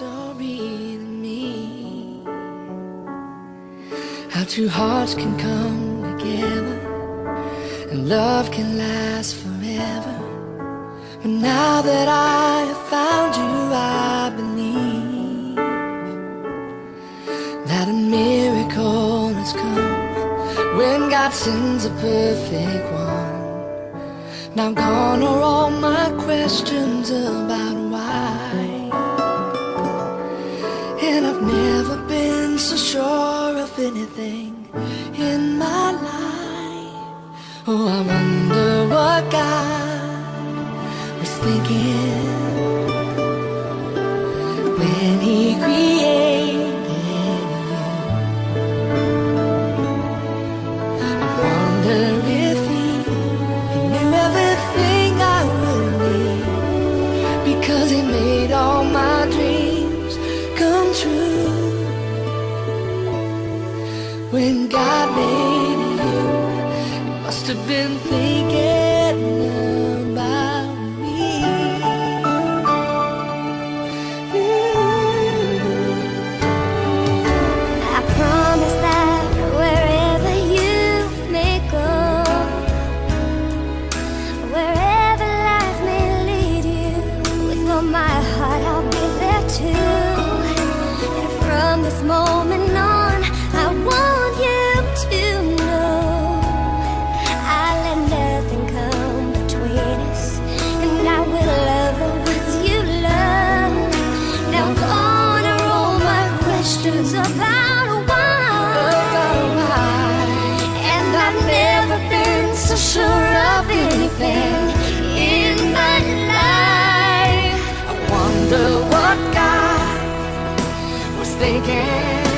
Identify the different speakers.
Speaker 1: story to me. How two hearts can come together and love can last forever. But now that I have found you, I believe that a miracle has come when God sends a perfect one. Now gone are all my questions about why, and I've never been so sure of anything in my life. Oh, I wonder what God was thinking when He created you. I wonder if He knew everything I would need, because He made all my dreams come true. When God made you, He must have been thinking about me.
Speaker 2: I promise that wherever you may go, wherever life may lead you, with all my heart I'll be there too. And from this moment on, I want you to know I let nothing come between us, and I will love the ones you love. Now gone are all my questions about why, and I've never been so sure of anything in my life.
Speaker 1: I wonder what God was thinking